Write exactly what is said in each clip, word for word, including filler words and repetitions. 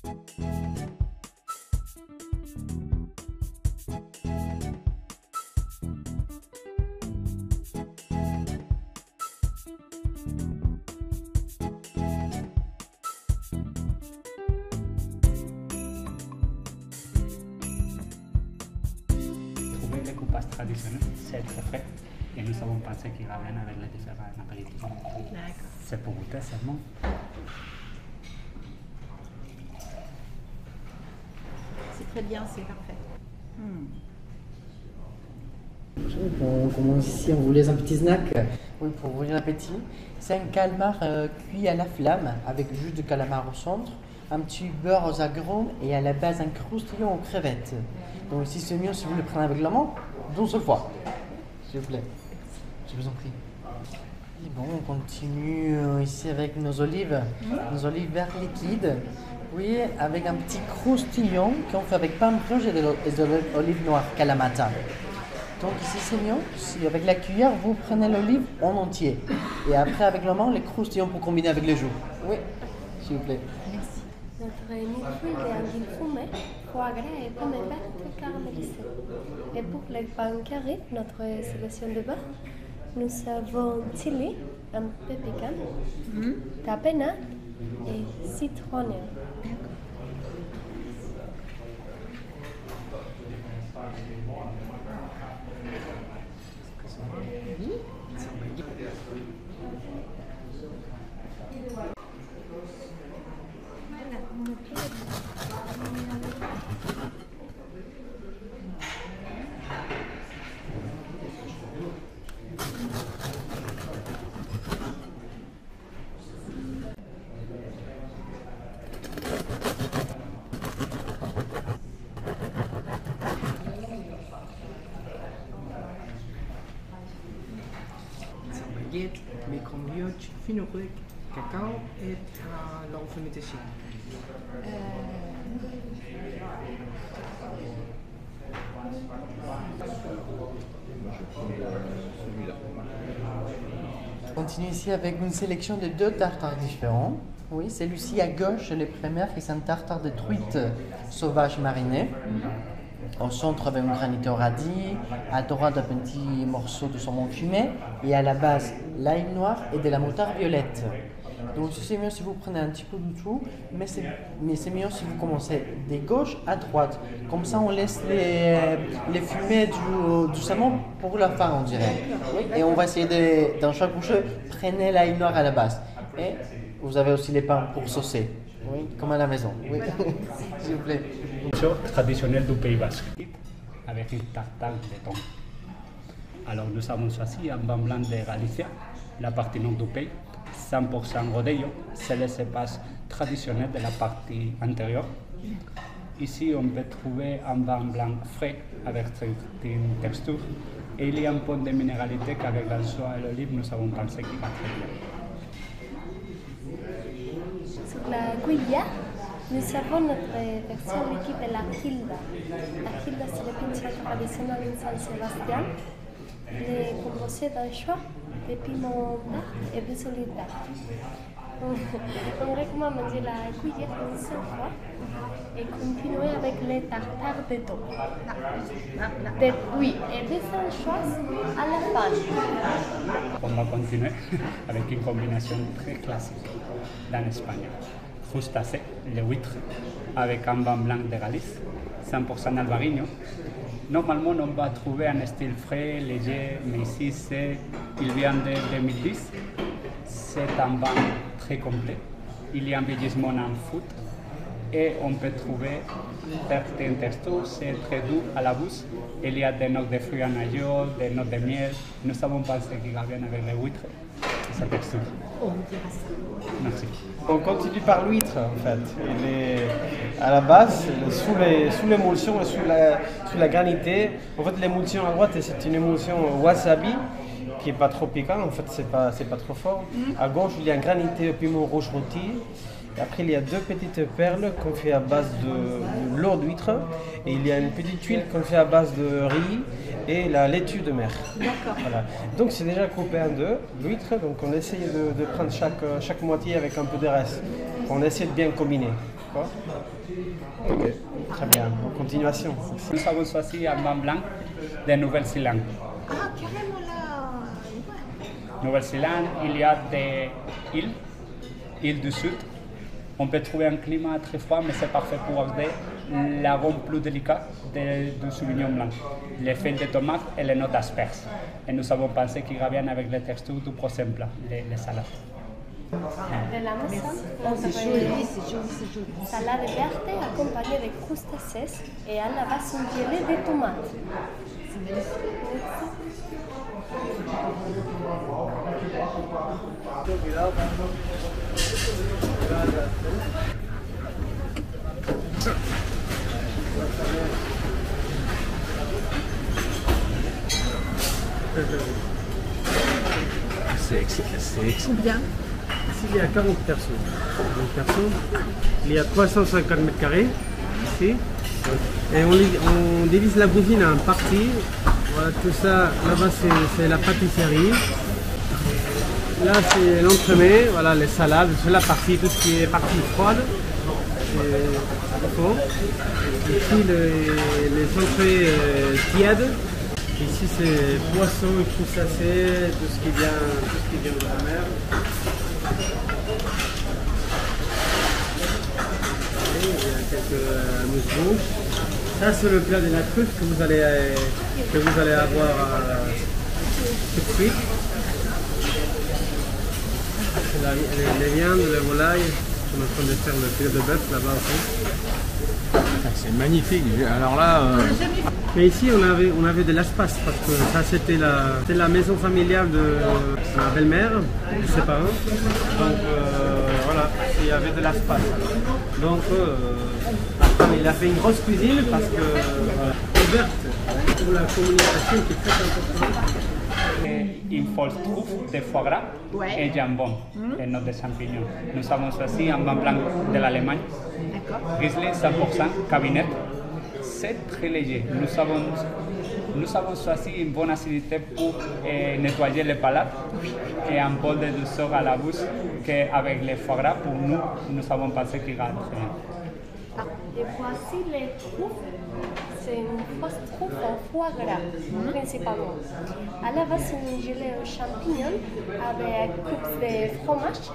Les coupages traditionnels, c'est très frais et nous avons pensé qu'il va bien avec les différents apéritifs. C'est pour goûter seulement. C'est très bien, c'est parfait. Hmm. On commence ici, on vous laisse un petit snack. Oui, pour ouvrir l'appétit. C'est un calmar euh, cuit à la flamme avec jus de calamar au centre, un petit beurre aux agrumes et à la base un croustillant aux crevettes. Donc ici c'est mieux si vous le prenez avec la main, d'une seule fois. S'il vous plaît. Je vous en prie. Et bon, on continue euh, ici avec nos olives, nos olives vertes liquides. Oui, avec un petit croustillant qu'on fait avec pain brioche et de l'olive noire Kalamata. Donc ici c'est mieux, si avec la cuillère vous prenez l'olive en entier. Et après avec la main, les croustillants pour combiner avec les joues. Oui, s'il vous plaît. Merci. Notre mille-fruits est anguille fumée, foie gras et pommes vertes caramélisées. Et pour les pains carrés, notre sélection de beurre, nous avons chili, un peu piquant, mm. tapenade et citronné. baguette, bacon brioche, fenugreek, cacao et uh, la fermentation. Euh... Je continue ici avec une sélection de deux tartares différents. Oui, celui-ci à gauche, les premières, qui est un tartare de truite sauvage marinée. Au centre avec un granité au radis, à droite un petit morceau de saumon fumé et à la base l'ail noir et de la moutarde violette. Donc c'est mieux si vous prenez un petit peu de tout, mais c'est, mais c'est mieux si vous commencez de gauche à droite. Comme ça on laisse les, les fumées du, du saumon pour la fin on dirait. Oui, et on va essayer de, dans chaque bouchée, prenez l'ail noir à la base. Et vous avez aussi les pains pour saucer. Oui, comme à la maison. Oui, s'il vous plaît. Traditionnel du Pays Basque, avec une tartare de thon. Alors nous avons choisi un vin blanc de Galicia, la partie nord du pays, cent pour cent Rodello, c'est le cépage traditionnel de la partie antérieure. Ici on peut trouver un vin blanc frais avec certaines textures et il y a un point de minéralité qu'avec l'anchois et l'olive nous avons pensé qu'il va très bien. Sur la cuillère, nous avons notre version liquide de la Hilda. La Hilda, c'est le pincho traditionnel de San Sébastien. Il est composé d'anchois, de piment vert et des olives vertes. On recommande manger la cuillère une seule fois et continuer avec les tartares de thon. De, oui, et des anchois à la fin. On va continuer avec une combinaison très classique dans l'Espagne. Crustacés, les huîtres, avec un vin blanc de Galice, cent pour cent Albarino. Normalement, on va trouver un style frais, léger, mais ici, c'est, il vient de deux mille dix. C'est un vin très complet. Il y a un vieillissement en foot et on peut trouver certaines textures, c'est très doux à la bouche. Il y a des notes de fruits en aïeul, des notes de miel. Nous avons pensé qu'il va bien avec les huîtres et sa texture. On dira ça. Merci. On continue par l'huître en fait. Il est à la base, sous, les, sous l'émulsion et sous la, sous la granité. En fait, l'émulsion à droite, c'est une émulsion wasabi qui n'est pas trop piquant, en fait, c'est pas, c'est pas trop fort. Mm. À gauche, il y a un granité au piment rouge rôti. Et après, il y a deux petites perles qu'on fait à base de, de l'eau d'huître. Et il y a une petite huile qu'on fait à base de riz et la laitue de mer. D'accord. Voilà. Donc, c'est déjà coupé en deux, l'huître. Donc, on essaye de, de prendre chaque, chaque moitié avec un peu de reste. On essaie de bien combiner. D'accord. Ok, très bien. En continuation. Nous avons choisi un vin blanc de Nouvelle-Zélande. Ah, carrément là. Ouais. Nouvelle-Zélande, il y a des îles, îles du sud. On peut trouver un climat très froid, mais c'est parfait pour garder l'arôme plus délicat de- du Sauvignon blanc, les feuilles de tomates et les notes d'asperges. Et nous avons pensé qu'il irait bien avec les textures du prochain plat, les, les salades. De la maison, Oh, c'est joli, c'est joli, c'est joli. salade verte accompagnée de crustacés et à la base une gelée de tomates. C'est excellent. Bien. Ici, il y a quarante personnes. quarante personnes. Il y a trois cent cinquante mètres carrés ici. Et on, li- on divise la cuisine en parties. Voilà, tout ça, là-bas, c'est, c'est la pâtisserie. Là, c'est l'entremets, voilà, les salades, c'est la partie, tout ce qui est partie froide. C'est faux. Ici, les, les entrées euh, tièdes. Ici, c'est poisson et crustacés, tout ce qui vient, tout ce qui vient de la mer. Et il y a quelques euh, mousses. Ça, c'est le plat de la truffe que vous allez, euh, que vous allez avoir euh, tout de suite. C'est la- les, les viandes, les volailles. On est en train de faire le filet de bœuf là-bas aussi. C'est magnifique. Alors là, euh, Mais ici, on avait, on avait de l'espace parce que ça, c'était la, c'était la maison familiale de ma belle-mère, de ses parents. Donc euh, voilà, il y avait de l'espace. Donc euh, après, il a fait une grosse cuisine parce que euh, ouverte pour la communication qui est très importante. Et une fausse truffe de foie gras Ouais. et jambon et notes de champignons. Nous avons choisi un vin blanc de l'Allemagne, D'accord. Riesling cent pour cent cabinet. C'est très léger. Nous avons, nous avons choisi une bonne acidité pour euh, nettoyer les palates et un peu de douceur à la bouche qu'avec les foie gras, pour nous, nous avons pensé qu'il ira très bien. Et voici les truffes. C'est une fausse truffe en foie gras, principalement. À la base, c'est une gelée aux champignons avec coupe de fromage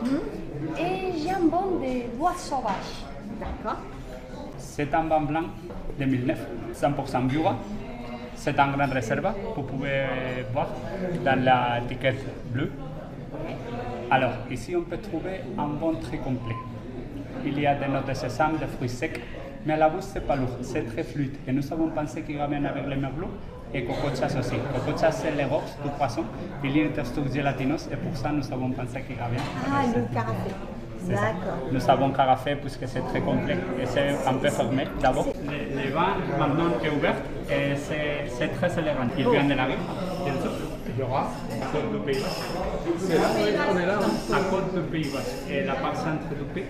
et jambon de bois sauvage. D'accord. C'est un vin blanc deux mille neuf, cent pour cent Jura. C'est un grand réserve, vous pouvez voir dans l'étiquette bleue. Alors, ici, on peut trouver un vin très complet. Il y a des notes de sésame, des fruits secs, mais à la bouche, c'est pas lourd, c'est très fluide. Et nous avons pensé qu'il ramène avec les merlots et coco chasse aussi. Coco chasse, c'est l'écorce du poisson. Il y a une texture gélatineuse et pour ça, nous avons pensé qu'il ramène. Ah, le carafé. C'est ça. D'accord. Nous avons carafé puisque c'est très complet et c'est un peu fermé d'abord. Le, le vin maintenant est ouvert et c'est, c'est très élégant. Il vient de la rive, bien sûr. Il y aura à côte du Pays Basque. C'est là, oui, on est là. À côte du Pays Basque et la part centre du pays.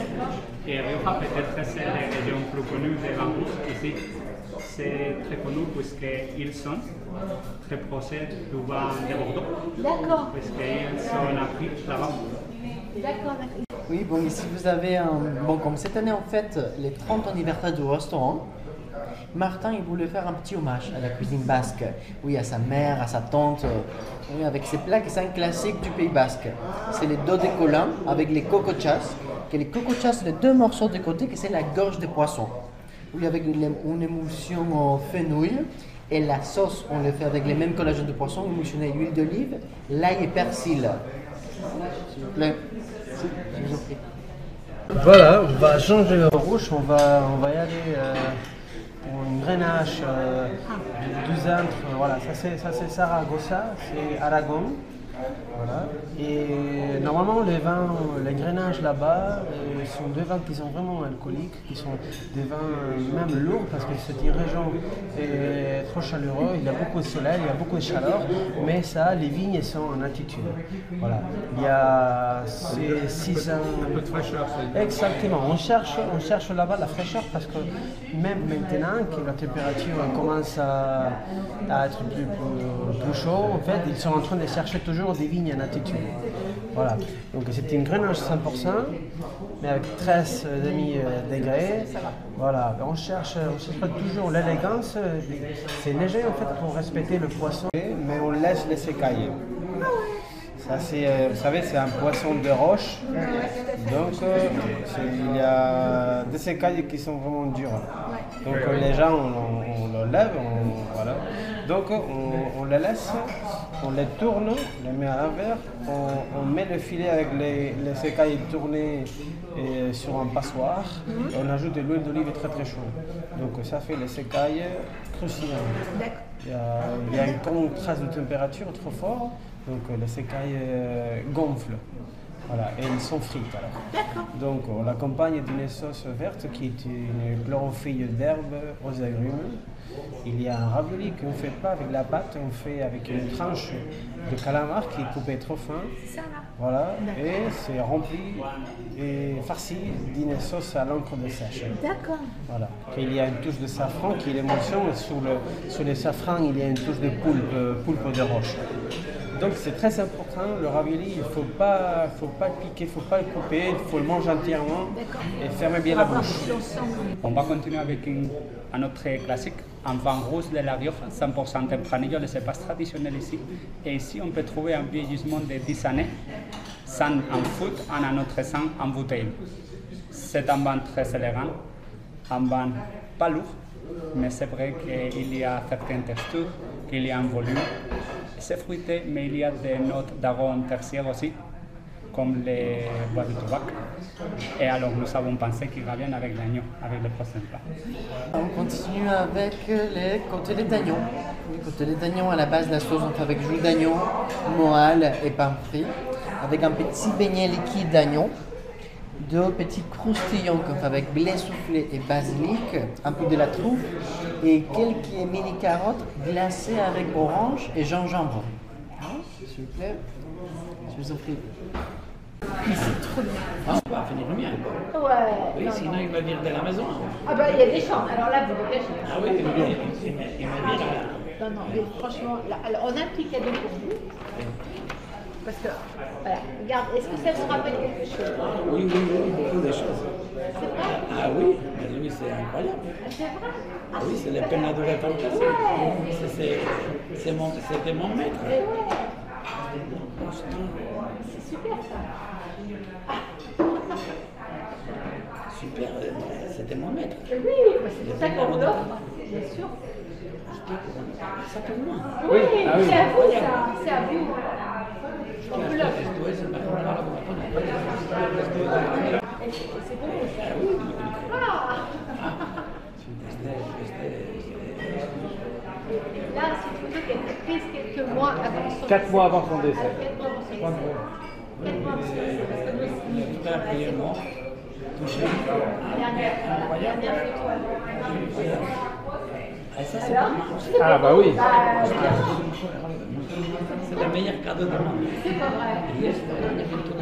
Et Rioja peut-être c'est la région plus connue des vins rouges ici. C'est très connu puisqu'ils sont très proches du vin de Bordeaux. D'accord. Puisqu'ils sont appris là-bas. D'accord, d'accord. Oui, bon, ici vous avez un... Bon, comme cette année, en fait, les trente anniversaires du restaurant, Martin, il voulait faire un petit hommage à la cuisine basque. Oui, à sa mère, à sa tante, euh, oui, avec ses plats qui sont un classique du Pays Basque. C'est les dos de colin avec les cocochas. Que les cocochas, les deux morceaux de côté, que c'est la gorge de poisson. Oui, avec une, une émulsion en fenouil. Et la sauce, on le fait avec les mêmes collagènes de poisson, émulsionné huile d'olive, l'ail et persil. S'il vous plaît. Je vous en prie. Voilà, on va changer le rouge, on va, on va y aller euh, pour une grenache euh, du centre. Voilà, ça c'est, ça c'est Saragossa, c'est Aragon. Voilà. Et normalement, les vins, les grenages là-bas euh, sont des vins qui sont vraiment alcooliques, qui sont des vins euh, même lourds parce que c'est une région euh, trop chaleureuse, il y a beaucoup de soleil, il y a beaucoup de chaleur, mais ça, les vignes sont en altitude. Voilà. Il y a ces six ans. Un peu de fraîcheur. Exactement, on cherche, on cherche là-bas la fraîcheur parce que même maintenant que la température commence à, à être plus, plus, plus chaud, en fait, ils sont en train de chercher toujours des vignes en altitude. Voilà, donc c'est une grenache cent pour cent, mais avec treize virgule cinq degrés. Voilà, on cherche, on cherche toujours l'élégance. C'est léger en fait pour respecter le poisson, mais on laisse les écailles. Ça, c'est, euh, vous savez, c'est un poisson de roche, donc euh, il y a des écailles qui sont vraiment dures. Donc euh, les gens, on, on, on le lève, on, voilà. Donc on, on les laisse, on les tourne, on les met à l'envers, on, on met le filet avec les, les écailles tournées et sur un passoire, et on ajoute de l'huile d'olive très très chaude. Donc ça fait les écailles croustillantes. Il y a, il y a une contraste de température trop fort. Donc les écailles euh, gonflent, voilà, et elles sont frites alors. Donc on l'accompagne d'une sauce verte qui est une chlorophylle d'herbe aux agrumes. Il y a un ravioli qu'on ne fait pas avec la pâte, on fait avec une tranche de calamar qui est coupée trop fin. Voilà, et c'est rempli et farci d'une sauce à l'encre de sèche. D'accord. Voilà. Il y a une touche de safran qui est l'émotion, et sur le, sur les safrans il y a une touche de poulpe, poulpe de roche. Donc c'est très important, le ravioli, il ne faut pas, faut pas le piquer, il ne faut pas le couper, il faut le manger entièrement et fermer bien la bouche. On va continuer avec une, un autre classique, un vin rouge de la Rioja, cent pour cent Tempranillo, le cépage traditionnel ici. Et ici, on peut trouver un vieillissement de dix années, sans en fût, en un autre sang en bouteille. C'est un vin très élégant, un vin pas lourd, mais c'est vrai qu'il y a certaines textures, qu'il y a un volume. C'est fruité, mais il y a des notes d'arômes tertiaires aussi, comme les bois de tabac. Et alors nous avons pensé qu'il va bien avec l'agneau, avec le prochain plat. On continue avec les côtelets d'agneau. Les côtelets d'agneau, à la base, la sauce, on fait avec jus d'agneau, moelle et pain frit, avec un petit beignet liquide d'agneau, deux petits croustillons qu'on fait avec blé soufflé et basilic, un peu de la truffe et quelques mini carottes glacées avec orange et gingembre. S'il vous plaît, je vous en prie. C'est trop bien. Ah, on va finir le mien. Ouais. Oui, non, sinon non. il va venir de la maison. Ah bah il y a des champs. Alors là, vous le cachez. Ah oui, il va venir. Il va venir. Non, non, mais franchement, là, alors on a un petit cadeau pour vous. Parce que, voilà, regarde, est-ce que ça vous rappelle quelque chose? Oui, oui, oui, beaucoup de choses. C'est vrai? Ah oui, mais oui, c'est incroyable. Ah, c'est vrai? Ah oui, c'est le penadure fantastique. Ouais. C'est- c'est- c'est mon- C'était mon maître. Mais ouais. C'est super ça. Super, euh, c'était mon maître. Oui, bah, c'est pour ça qu'on vous l'offre, bien sûr. Ça pour moi. Oui, Ah oui. c'est à vous ça, c'est à vous. On vous l'offre. Esto es mejor para Et c'est pour vous ça. Ah. Et là, c'est une photo qui a été prise quelques mois avant son Quatre mois avant son décès. Ah, quatre mois avant son décès. Quatre mois avant son décès, parce que nous, c'est- Super brièvement. Touché. Dernière, voilà, dernière photo. Ah, ça, c'est Alors, pour moi. Ah bah oui. bah, C'est le meilleur cadeau du monde. c'est pas vrai. Y esto, una pintura.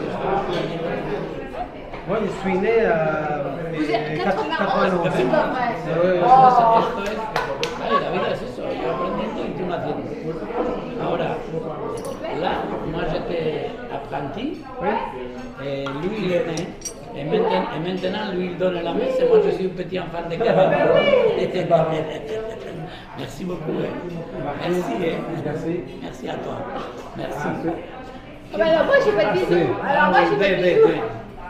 Moi je suis né à Vous êtes quatre-vingt-onze. quatre-vingt-onze, c'est pas vrai. Ouais, ouais, Oh. Esto es, ay, la vida es eso, yo aprendiendo y tú naciendo. Ahora, là, moi j'étais apprenti, et lui il est né, et maintenant, et maintenant lui il donne la messe, et moi je suis un petit enfant de quarante ans. Merci beaucoup. Hein. Merci, hein. Merci. Merci à toi. Merci. Ah bah alors moi j'ai pas de bisous. Alors moi j'ai pas de Deux, deux, bisous. deux.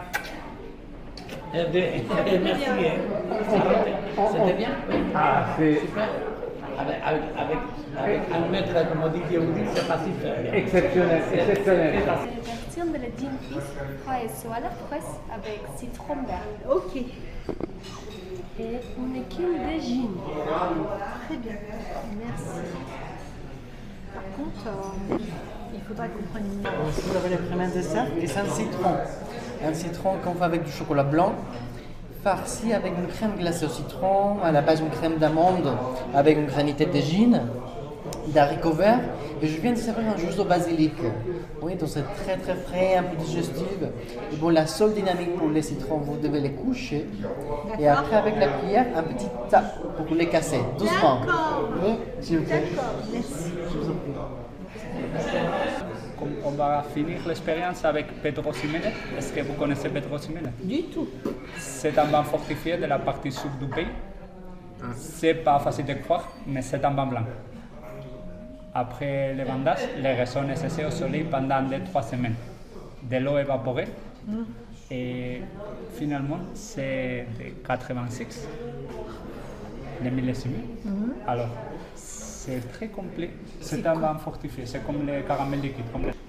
Eh, deux. Merci. Hein. C'était- C'était bien. Oui. Ah, c'est Super. Avec, avec, avec, avec un maître, comme on dit, Yehudi, c'est facile de faire. exceptionnel, exceptionnel. Version de la gin fizz frais sur la fraise avec citron vert. Ok. Et une écume de gin. Très bien. Merci. Par contre, euh, il faudra qu'on prenne une note. Aussi, vous avez les créments de dessert et c'est un citron. Un citron qu'on fait avec du chocolat blanc, farci avec une crème glacée au citron, à la base une crème d'amande avec une granité de gin, d'haricots verts. Et je viens de servir un jus au basilic. Oui, donc c'est très très frais, un peu digestif. Et bon, la seule dynamique pour les citrons, vous devez les coucher. Et après, avec la cuillère, un petit tap pour les casser, doucement. D'accord. Oui, s'il vous plaît. D'accord, merci. Je vous en prie. on va finir l'expérience avec Pedro Ximénez. Est-ce que vous connaissez Pedro Ximénez? Du tout. C'est un vin fortifié de la partie sud du pays. C'est pas facile de croire, mais c'est un vin blanc. Après le vendage, les raisons est cessé au soleil pendant deux trois semaines. De l'eau évaporée. Et finalement, c'est de quatre-vingt-six, les millésimes. Alors, c'est très complet. C'est un vin fortifié, c'est comme les caramels liquides. Comme les...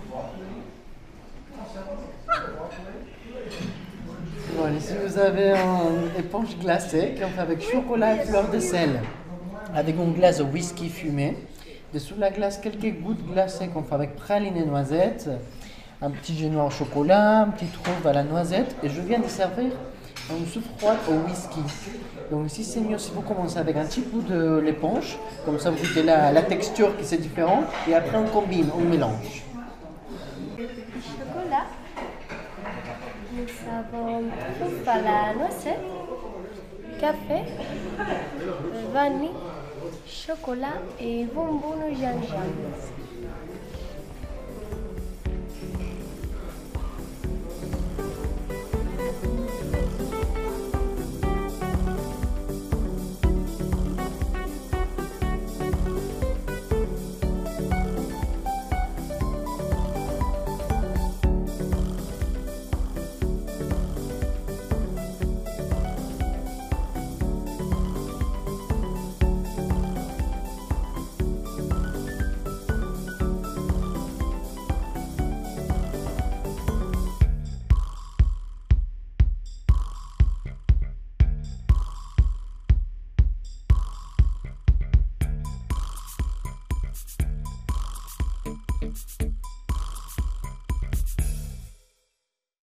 Bon, ici vous avez une éponge glacée qu'on fait avec chocolat et fleur de sel, avec une glace de whisky fumé. Dessous la glace, quelques gouttes glacées qu'on fait avec praline et noisettes, un petit génois au chocolat, un petit trouve à la noisette, et je viens de servir une soupe froide au whisky. Donc ici c'est mieux si vous commencez avec un petit bout de l'éponge, comme ça vous goûtez la, la texture qui c'est différent, et après on combine, on mélange. Chocolat. Nous avons trouve à la noisette, café, vanille, chocolat et bonbons au gingembre.